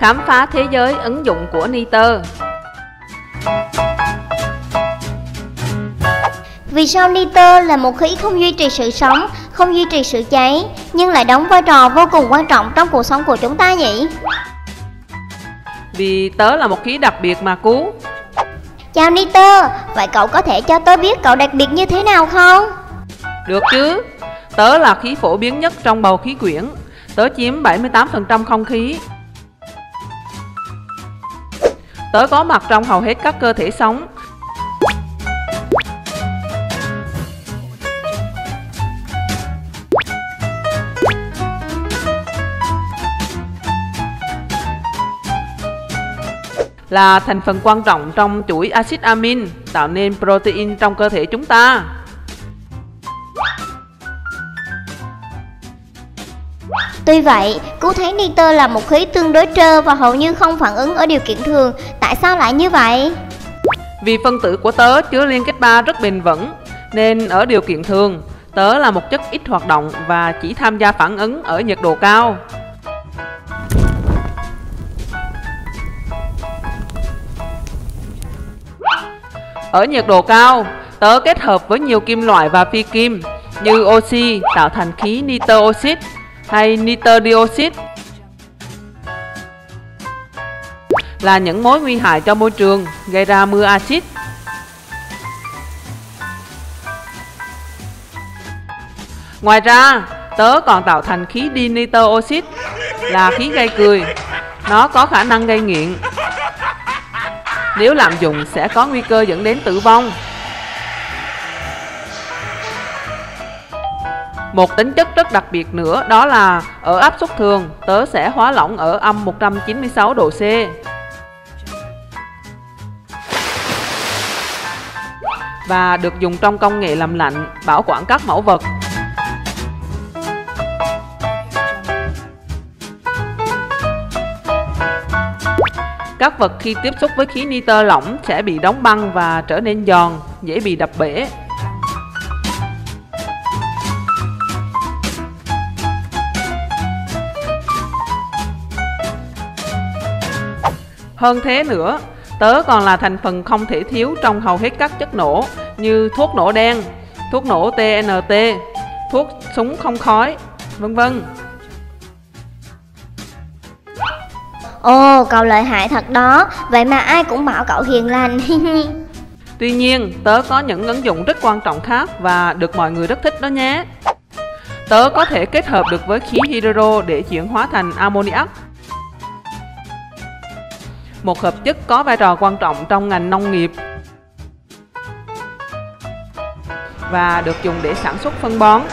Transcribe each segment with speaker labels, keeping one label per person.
Speaker 1: Khám phá thế giới ứng dụng của nitơ.
Speaker 2: Vì sao nitơ là một khí không duy trì sự sống, không duy trì sự cháy, nhưng lại đóng vai trò vô cùng quan trọng trong cuộc sống của chúng ta nhỉ?
Speaker 1: Vì tớ là một khí đặc biệt mà Cú.
Speaker 2: Chào nitơ, vậy cậu có thể cho tớ biết cậu đặc biệt như thế nào không?
Speaker 1: Được chứ, tớ là khí phổ biến nhất trong bầu khí quyển. Tớ chiếm 78% không khí. Tớ có mặt trong hầu hết các cơ thể sống. Là thành phần quan trọng trong chuỗi axit amin tạo nên protein trong cơ thể chúng ta.
Speaker 2: Tuy vậy, Cú thấy nitơ là một khí tương đối trơ và hầu như không phản ứng ở điều kiện thường. Tại sao lại như vậy?
Speaker 1: Vì phân tử của tớ chứa liên kết 3 rất bền vững, nên ở điều kiện thường, tớ là một chất ít hoạt động và chỉ tham gia phản ứng ở nhiệt độ cao. Ở nhiệt độ cao, tớ kết hợp với nhiều kim loại và phi kim như oxy tạo thành khí nitơ oxit hay nitơ dioxit, là những mối nguy hại cho môi trường, gây ra mưa axit. Ngoài ra, tớ còn tạo thành khí dinitơ oxit, là khí gây cười. Nó có khả năng gây nghiện. Nếu lạm dụng sẽ có nguy cơ dẫn đến tử vong. Một tính chất rất đặc biệt nữa đó là ở áp suất thường, tớ sẽ hóa lỏng ở âm 196 độ C. Và được dùng trong công nghệ làm lạnh, bảo quản các mẫu vật. Các vật khi tiếp xúc với khí nitơ lỏng sẽ bị đóng băng và trở nên giòn, dễ bị đập bể. Hơn thế nữa, tớ còn là thành phần không thể thiếu trong hầu hết các chất nổ như thuốc nổ đen, thuốc nổ TNT, thuốc súng không khói, vân vân.
Speaker 2: Ồ, cậu lợi hại thật đó, vậy mà ai cũng bảo cậu hiền lành.
Speaker 1: Tuy nhiên, tớ có những ứng dụng rất quan trọng khác và được mọi người rất thích đó nhé. Tớ có thể kết hợp được với khí hydro để chuyển hóa thành ammoniac, một hợp chất có vai trò quan trọng trong ngành nông nghiệp và được dùng để sản xuất phân bón.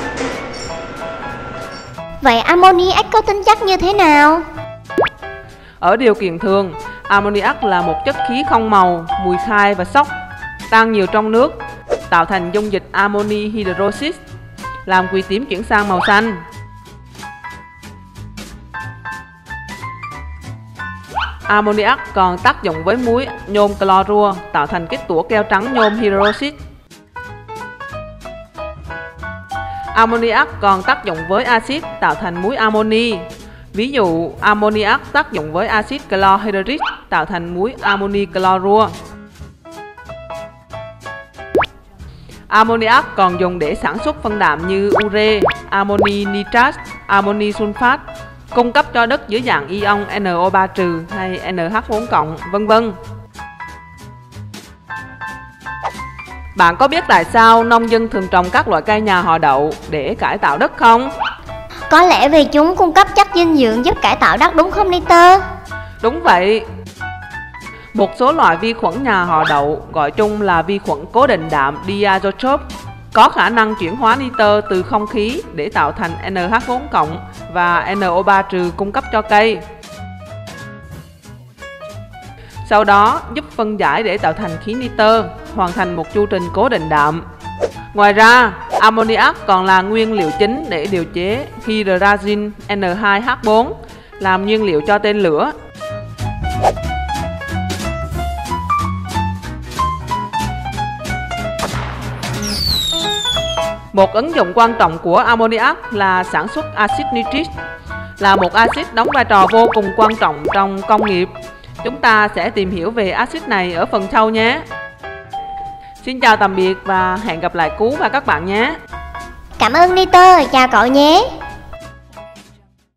Speaker 2: Vậy ammoniac có tính chất như thế nào?
Speaker 1: Ở điều kiện thường, ammoniac là một chất khí không màu, mùi khai và sóc, tan nhiều trong nước, tạo thành dung dịch ammoni hydroxit, làm quỳ tím chuyển sang màu xanh. Ammoniac còn tác dụng với muối nhôm clorua, tạo thành kết tủa keo trắng nhôm hydroxit. Ammoniac còn tác dụng với axit, tạo thành muối amoni. Ví dụ, ammoniac tác dụng với axit chlorhydric, tạo thành muối amoni clorua. Ammoniac còn dùng để sản xuất phân đạm như ure, amoni nitrat, amoni sulfat, cung cấp cho đất dưới dạng ion NO3- hay NH4+, vân vân. Bạn có biết tại sao nông dân thường trồng các loại cây nhà họ đậu để cải tạo đất không?
Speaker 2: Có lẽ vì chúng cung cấp chất dinh dưỡng giúp cải tạo đất đúng không nitơ?
Speaker 1: Đúng vậy. Một số loại vi khuẩn nhà họ đậu, gọi chung là vi khuẩn cố định đạm diazotrope, có khả năng chuyển hóa nitơ từ không khí để tạo thành NH4+ và NO3- cung cấp cho cây. Sau đó giúp phân giải để tạo thành khí nitơ, hoàn thành một chu trình cố định đạm. Ngoài ra, ammoniac còn là nguyên liệu chính để điều chế hydrazine N2H4, làm nguyên liệu cho tên lửa. Một ứng dụng quan trọng của ammoniac là sản xuất axit nitric. là một axit đóng vai trò vô cùng quan trọng trong công nghiệp. Chúng ta sẽ tìm hiểu về axit này ở phần sau nhé. Xin chào tạm biệt và hẹn gặp lại Cú và các bạn nhé.
Speaker 2: Cảm ơn Nitơ, chào cậu nhé.